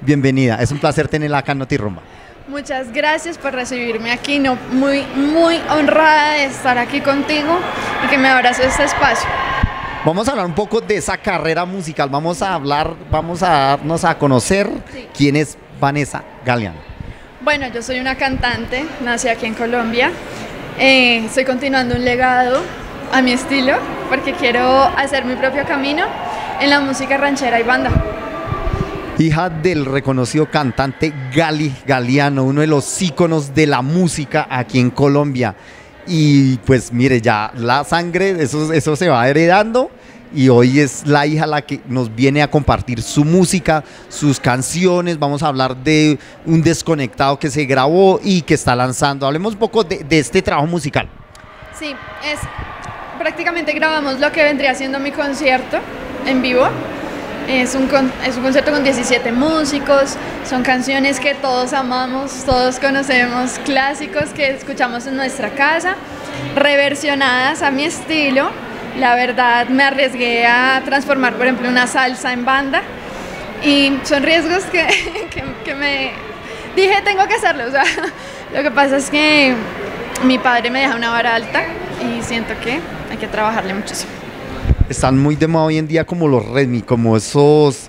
bienvenida. Es un placer tenerla acá en Notirrumba. Muchas gracias por recibirme aquí, no, muy honrada de estar aquí contigo y que me abrace este espacio. Vamos a hablar un poco de esa carrera musical, vamos a darnos a conocer quién es Vanessa Galeano. Bueno, yo soy una cantante, nací aquí en Colombia, estoy continuando un legado a mi estilo porque quiero hacer mi propio camino en la música ranchera y banda. Hija del reconocido cantante Gali Galeano, uno de los íconos de la música aquí en Colombia. Y pues mire, ya la sangre, eso se va heredando y hoy es la hija la que nos viene a compartir su música, sus canciones. Vamos a hablar de un Desconectado que se grabó y que está lanzando. Hablemos un poco de este trabajo musical. Sí, prácticamente grabamos lo que vendría siendo mi concierto en vivo. Es un concierto con 17 músicos, son canciones que todos amamos, todos conocemos, clásicos que escuchamos en nuestra casa, reversionadas a mi estilo. La verdad me arriesgué a transformar, por ejemplo, una salsa en banda y son riesgos que me dije tengo que hacerlo. O sea, lo que pasa es que mi padre me deja una vara alta y siento que hay que trabajarle muchísimo. Están muy de moda hoy en día como los Redmi, como esos,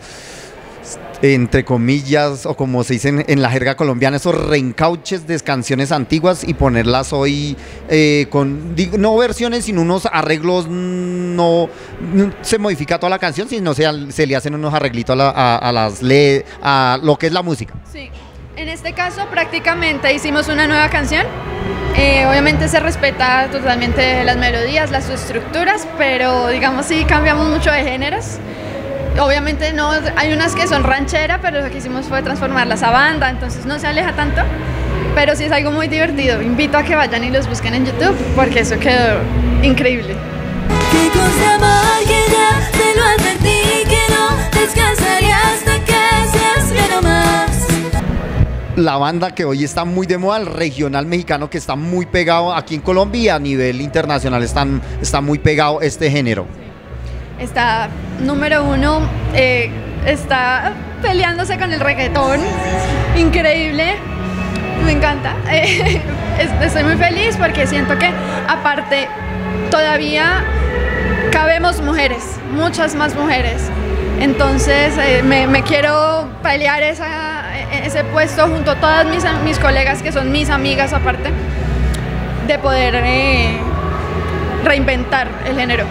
entre comillas, o como se dice en la jerga colombiana, esos reencauches de canciones antiguas y ponerlas hoy con, no versiones, sino unos arreglos, no se modifica toda la canción, sino se le hacen unos arreglitos a lo que es la música. Sí, en este caso prácticamente hicimos una nueva canción. Obviamente se respeta totalmente las melodías, las estructuras, pero digamos sí cambiamos mucho de géneros. Obviamente no, hay unas que son ranchera, pero lo que hicimos fue transformarlas a banda, entonces no se aleja tanto, pero sí es algo muy divertido. Invito a que vayan y los busquen en YouTube porque eso quedó increíble. Qué cosa mal que ya te lo advertí, que no descansaría hasta que seas bien o más. La banda que hoy está muy de moda, el regional mexicano que está muy pegado aquí en Colombia y a nivel internacional está muy pegado este género. Está número uno, está peleándose con el reggaetón, increíble, me encanta. Estoy muy feliz porque siento que aparte todavía cabemos mujeres, muchas más mujeres. Entonces me quiero pelear ese puesto junto a todas mis colegas que son mis amigas aparte, de poder reinventar el género.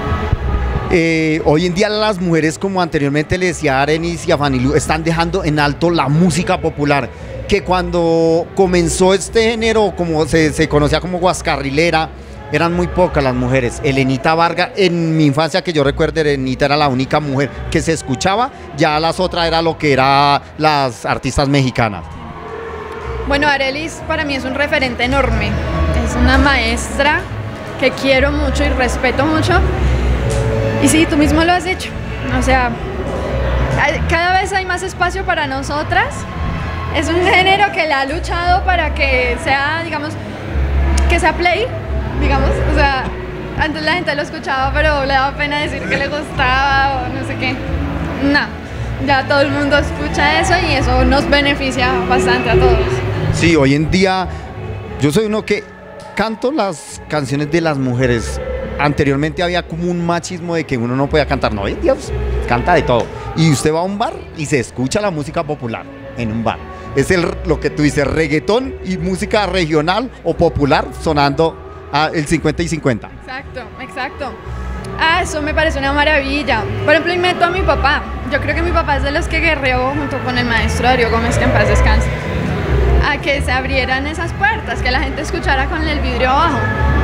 Hoy en día las mujeres, como anteriormente le decía a Arenis y a Fanny Lu, están dejando en alto la música popular, que cuando comenzó este género, como se conocía como guascarrilera, eran muy pocas las mujeres. Elenita Vargas, en mi infancia que yo recuerdo, Elenita era la única mujer que se escuchaba, ya las otras era lo que eran las artistas mexicanas. Bueno, Arelis para mí es un referente enorme, es una maestra que quiero mucho y respeto mucho, y sí, tú mismo lo has dicho, o sea, cada vez hay más espacio para nosotras, es un género que le ha luchado para que sea, digamos, que sea play, digamos, o sea, antes la gente lo escuchaba pero le daba pena decir que le gustaba o no sé qué. No, ya todo el mundo escucha eso y eso nos beneficia bastante a todos. Sí, hoy en día yo soy uno que canto las canciones de las mujeres. Anteriormente había como un machismo de que uno no podía cantar, no, Dios, canta de todo. Y usted va a un bar y se escucha la música popular en un bar. Es lo que tú dices, reggaetón y música regional o popular sonando el 50 y 50. Exacto, exacto. Eso me parece una maravilla. Por ejemplo, invito a mi papá. Yo creo que mi papá es de los que guerreó junto con el maestro Darío Gómez, que en paz descanse, a que se abrieran esas puertas, que la gente escuchara con el vidrio abajo.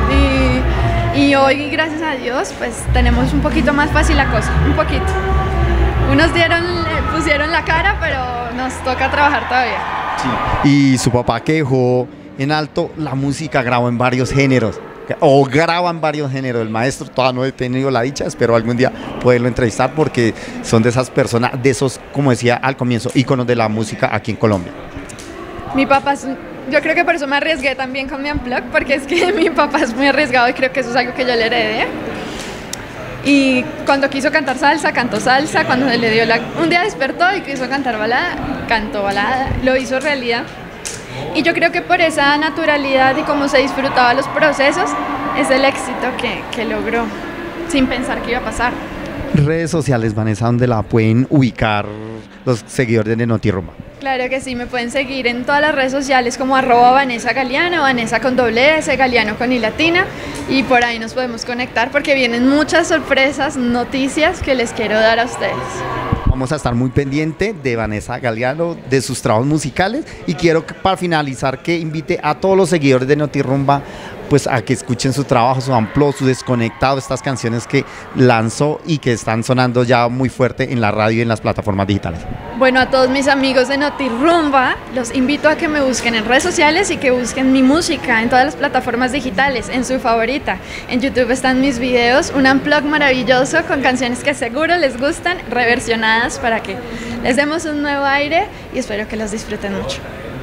Y hoy, gracias a Dios, pues tenemos un poquito más fácil la cosa, un poquito. Unos pusieron la cara, pero nos toca trabajar todavía. Sí. Y su papá que dejó en alto la música, grabó en varios géneros, o graba en varios géneros. El maestro todavía no he tenido la dicha, espero algún día poderlo entrevistar porque son de esas personas, de esos, como decía al comienzo, íconos de la música aquí en Colombia. Mi papá yo creo que por eso me arriesgué también con mi Unplugged, porque es que mi papá es muy arriesgado y creo que eso es algo que yo le heredé. Y cuando quiso cantar salsa, cantó salsa. Cuando se le dio un día despertó y quiso cantar balada, cantó balada. Lo hizo realidad. Y yo creo que por esa naturalidad y cómo se disfrutaba los procesos, es el éxito que logró, sin pensar que iba a pasar. Redes sociales, Vanessa, donde la pueden ubicar los seguidores de Notirumba. Claro que sí, me pueden seguir en todas las redes sociales como @Vanessa Galeano, Vanessa con doble S, Galeano con I latina, y por ahí nos podemos conectar porque vienen muchas sorpresas, noticias que les quiero dar a ustedes. Vamos a estar muy pendiente de Vanessa Galeano, de sus trabajos musicales, y quiero para finalizar que invite a todos los seguidores de Notirumba pues a que escuchen su trabajo, su Amplo, su Desconectado, estas canciones que lanzó y que están sonando ya muy fuerte en la radio y en las plataformas digitales. Bueno, a todos mis amigos de Notirumba, los invito a que me busquen en redes sociales y que busquen mi música en todas las plataformas digitales, en su favorita. En YouTube están mis videos, un unplug maravilloso con canciones que seguro les gustan, reversionadas para que les demos un nuevo aire y espero que los disfruten mucho.